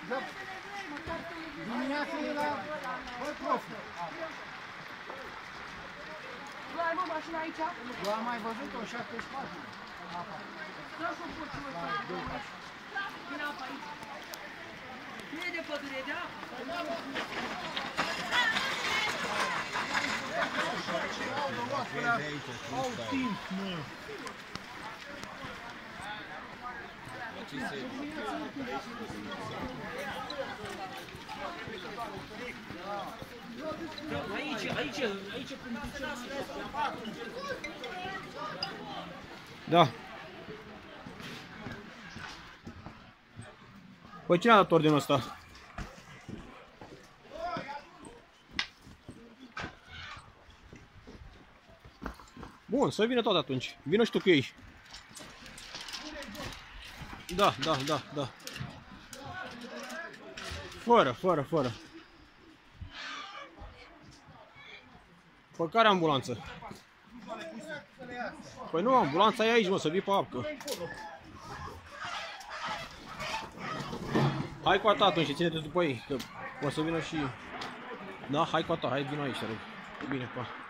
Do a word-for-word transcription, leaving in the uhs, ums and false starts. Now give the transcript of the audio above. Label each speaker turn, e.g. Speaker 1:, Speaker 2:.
Speaker 1: Dimineața e la profi.
Speaker 2: Nu ai mă mașina aici?
Speaker 1: Eu am mai văzut-o șaptezeci și patru.
Speaker 2: Lasă-o porțul ăsta. Vine apa aici. Nu e de pădure, e de apă.
Speaker 1: Au timp, mă.
Speaker 2: Aici, aici, aici cum duce la
Speaker 3: Da. Păi cine a dat ordinul ăsta? Bun, să vină tot atunci. Vină și tu cu ei. Da, da, da, da. Fără, fără, fără. Pe care ambulanță? Păi nu, ambulanța e aici, mă, să vii pe apă. Hai cu a ta atunci și ține-te după ei, că o să vină și... Da, hai cu a ta, hai, vină aici, te rog. Bine, pa.